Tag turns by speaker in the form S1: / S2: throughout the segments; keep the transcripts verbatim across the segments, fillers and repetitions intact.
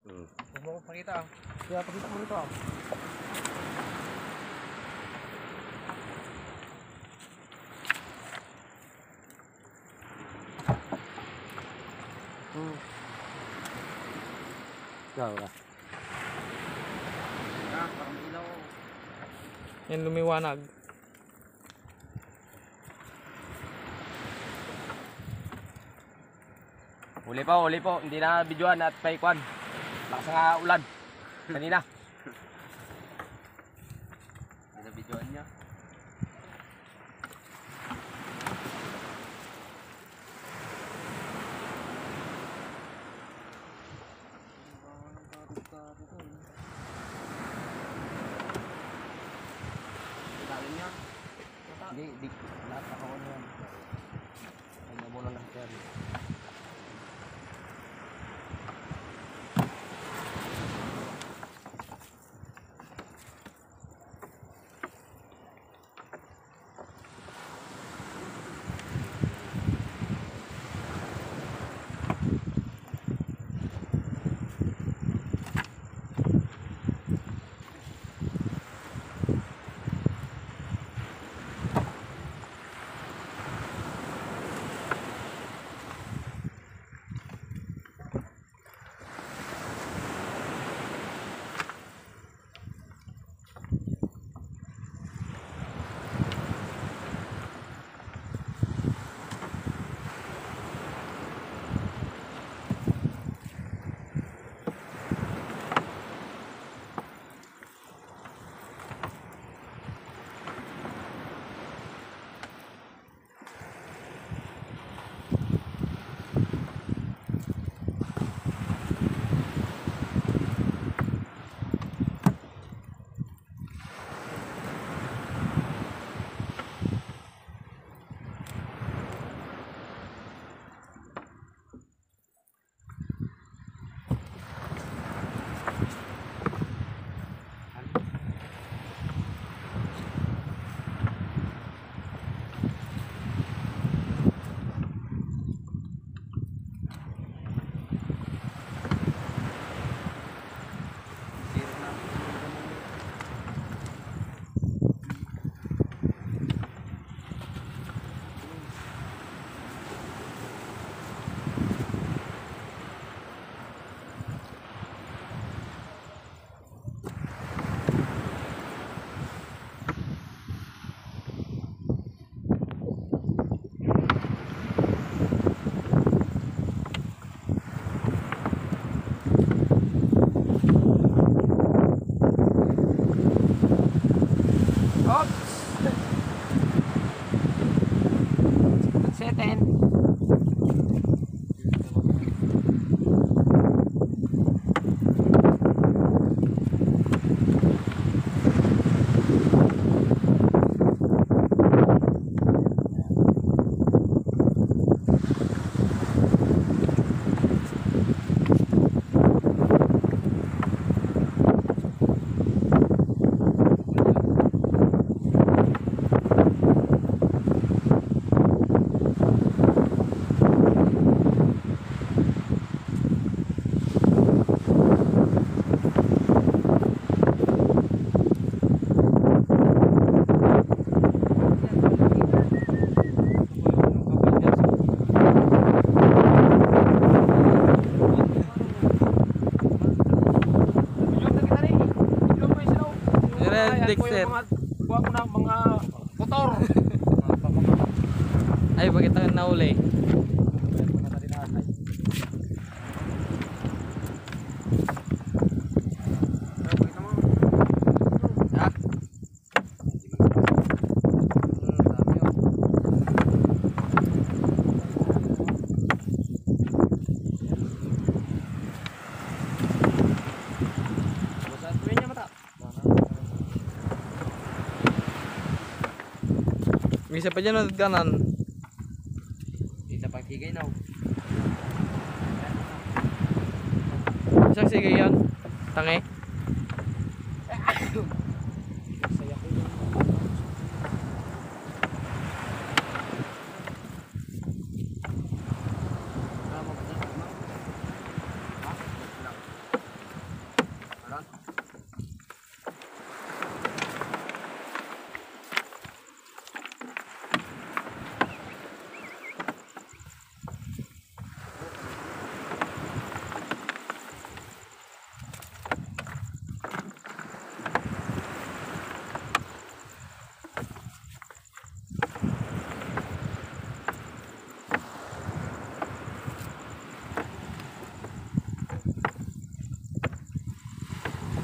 S1: Hmm.
S2: Huwag mo ko pakita ah. Kaya pakita mo rito ah.
S1: Hmm. Ikaw ka.
S2: Ah, parang ilaw.
S3: Yan lumiwanag.
S1: Uli po, uli po. Hindi na videoan at paikwan. Lakas nga ulan. Kanina. Hindi na videoan niya. Hindi, di. Lahat ako na yan. Kanya mo lang lahat yan.
S3: Dexter.
S2: Kuha ko ng mga motor.
S3: Ay, bakit ang nauli? May isa pa dyan o kanan.
S1: Isa pang higay na.
S3: Isang sige yan. Tangi.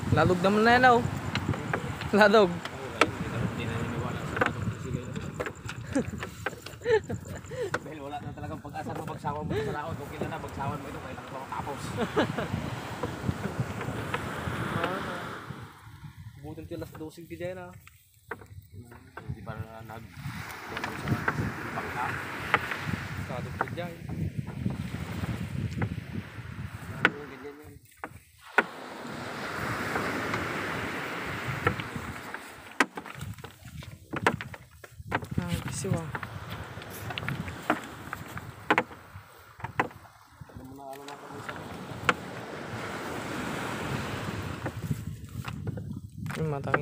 S3: Ladog naman na yan oh. Ladog.
S1: Hindi na niniwala sa ladog ng sigay na. Dahil wala na talagang pag-asa na magsawa mo sa laot. Okay na na, magsawan mo ito kahit ako tapos.
S2: Butin tilas dosing di dyan ah.
S1: Hindi ba na nag sa pangka?
S2: Sadog di dyan. Ganyan yan.
S3: Ah, kisiwa.
S2: Ano mo na ano na kami sa
S3: Yung matangi.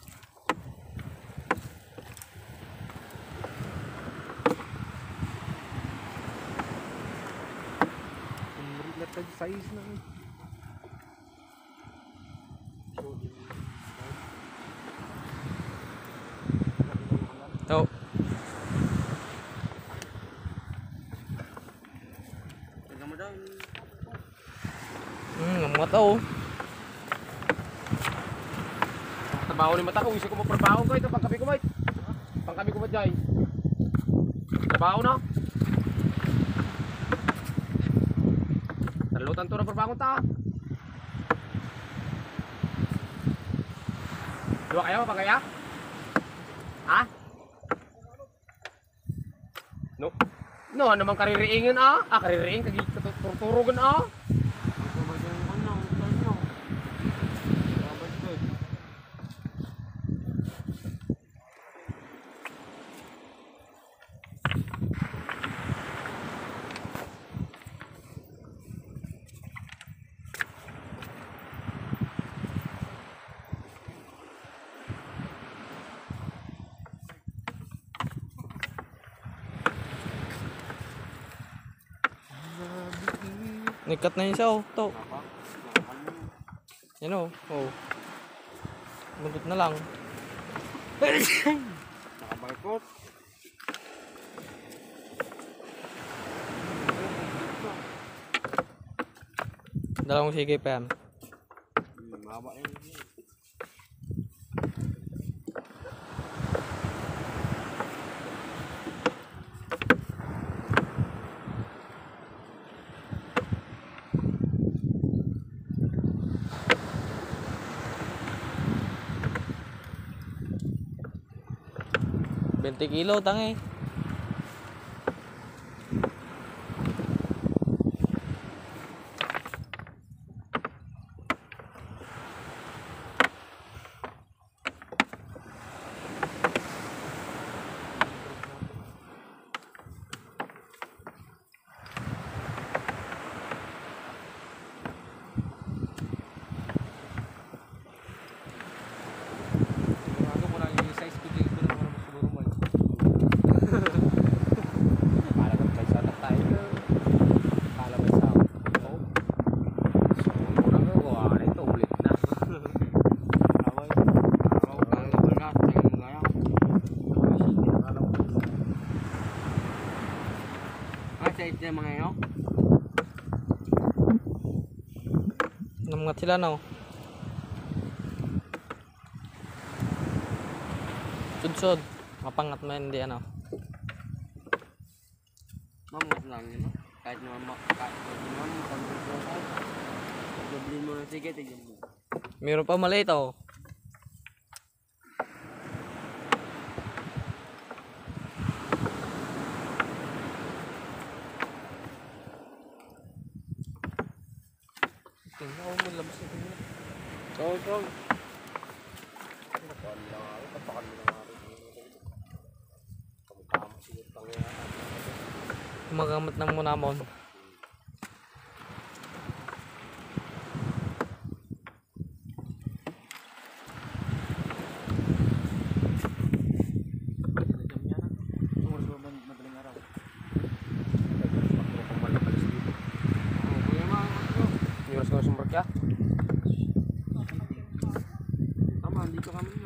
S2: kumrit na tayo size na eh.
S3: Oh.
S2: Taga mo daw.
S3: Hmm, ang mata oh.
S1: Trabaho ni mata ko, isi ko mo trabaho ko ito pangkabi ko mate. Pangkabi ko ba jay? Trabaho na. Nalutan to na trabaho ta. Dua kayo pa kaya? Ha? No. No, ano man kaririingin ah? Ah, kaririing kagi tuturugan ah.
S3: Nikat na yun siya oh. To. Yan oh. Oh. Buntot na lang.
S2: Nakabarkot.
S3: Dalawang sige pa yan.
S2: Maba yun.
S3: twenty kilo tangi.
S2: Bago mo lang yung size ko dito na para siguro mo.
S1: Kala ko kaysa na tayo. Kala ba sa oh. So, murang ko ah, ito ulit na.
S2: Away. Araw ka wala tayo gaya. Ah, sa ito mga yo.
S3: Namangat sila no. Sudsod. Mapangat mo hindi ano.
S2: Mamas lang yun. Kahit naman makakain naman kontrol ka. Doblin mo na sige, tignan mo.
S3: Meron pa maliit oh. Tingnan mo labas na tingnan.
S2: So, so.
S3: Kumagamit ng munamon.
S1: Miras ko sumber kya.
S2: Tama, dito kami na.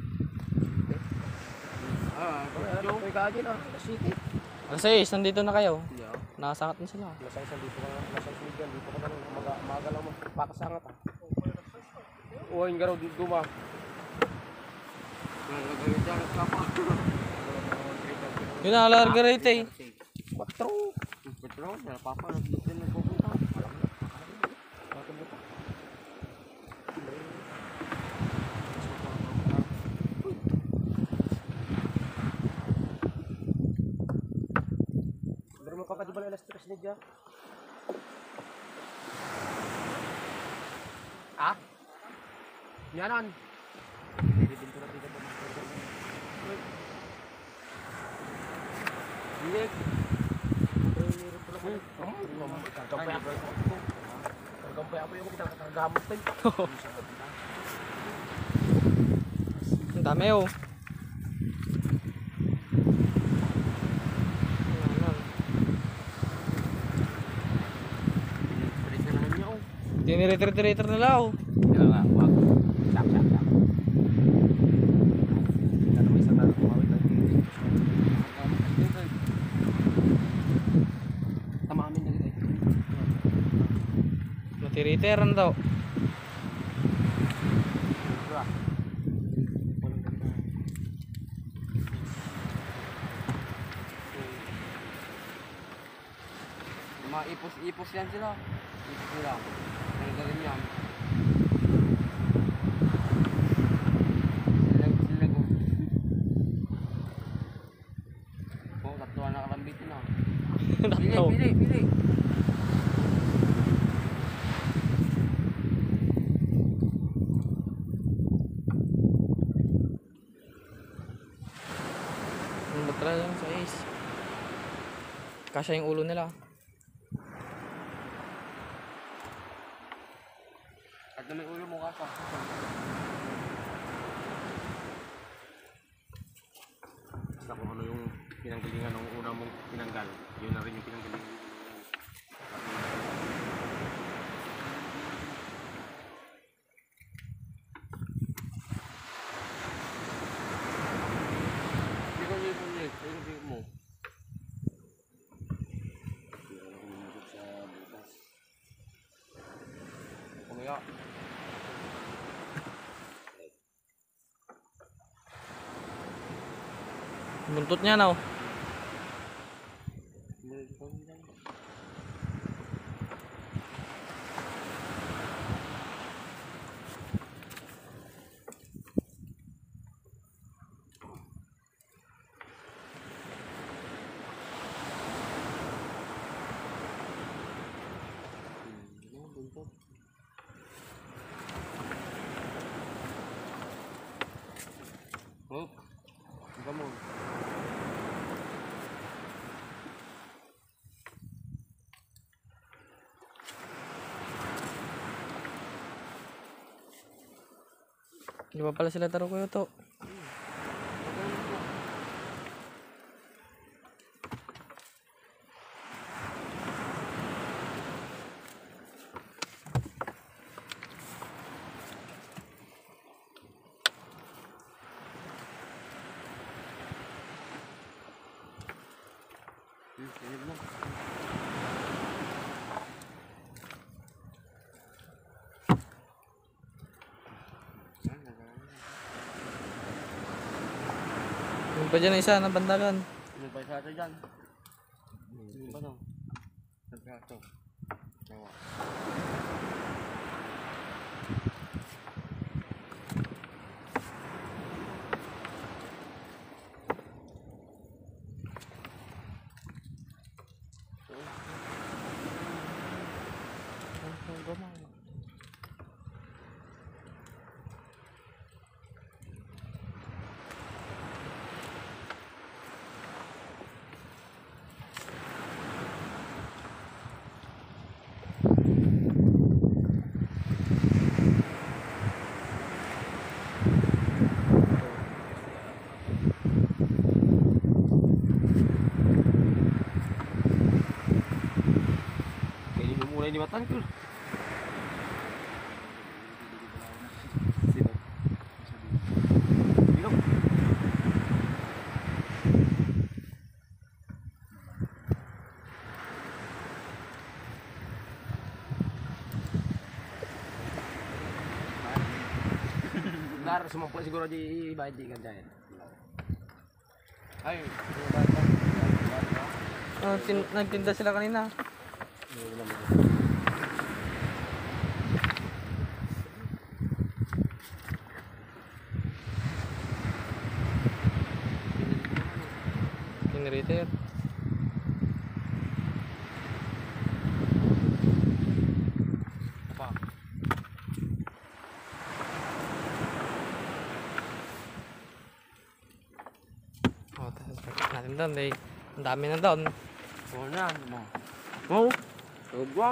S2: Ah,
S1: Ano ko kaagi na. City.
S3: Kasi nandito na kayo.
S2: yeah.
S3: Nakasangat na sila.
S1: Nasa isang dito ka, nasa isang dito ka na umaga, umaga lang magpakasangat ah. Uwain garaw di duma.
S2: Nagagawin dyan, nagkapa.
S3: Yun ang alarga rito eh.
S1: Patro.
S2: Petro, na papa, nagluto na pupunta.
S1: Pero mo kakadibal alas tres ni dia. Ah? Yanan.
S2: Hindi.
S1: Gampay ako yung kita gamot tayo.
S3: Ang dami oh.
S2: Pwede na naman niya, oh.
S3: Tiniritir-tiritir nila oh.
S1: Kaya nga, wag. Sap, sap, sap. Ano may isang natin kumawit ng tingin. Tamamin na rin eh.
S3: Matiritiran daw.
S2: Mga ipos-ipos yan sila. Ipos nila. Ang galing yan. Silag, silag oh. Oh, tatluan na kalambitin ah. Pili,
S3: Tatlo.
S2: pili, pili.
S3: Ang batra lang sa ace. Kasya yung ulo nila.
S2: At na may ulo mo kasa.
S1: Basta kung ano yung pinanggalingan ng una mong pinanggal, yun na rin yung pinanggalingan.
S2: Hindi ko nilipon niya. Ayun yung mo. Kumaya.
S3: Buntot niya na oh.
S2: Oh, come on.
S3: Di ba pala sila taro kuya to?
S2: Hmm, silip na.
S3: Yung pa dyan isa na bandagan.
S2: Ano pa sa atin dyan? Ano ba ito? Nagkato. Tawa.
S1: Kainin mo muna yung limatan ko. Bilog. Dar, sumampu siguro di bayad di kan dyan.
S2: Ay,
S3: Oh, tin- nagtinda sila kanina. Generator.
S1: Apa?
S3: Oh, tapos bakit natin doon eh. Ang dami na doon.
S2: oo na, mo. Oh, sobra.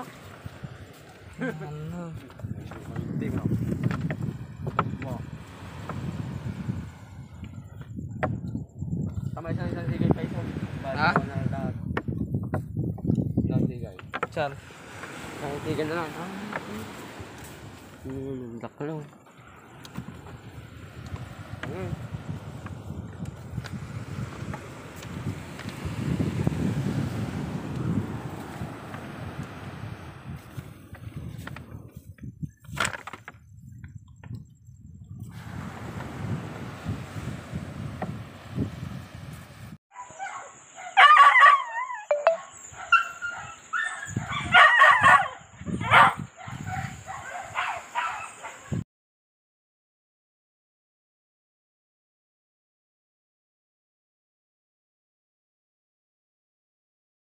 S3: Ano?
S1: Tim no. Mo.
S2: Tama isang isang sigay pa ito.
S3: Ha?
S2: Isang sigay.
S3: Saan?
S2: Isang sigay na lang. Ah, hmm, lak lang. Hmm.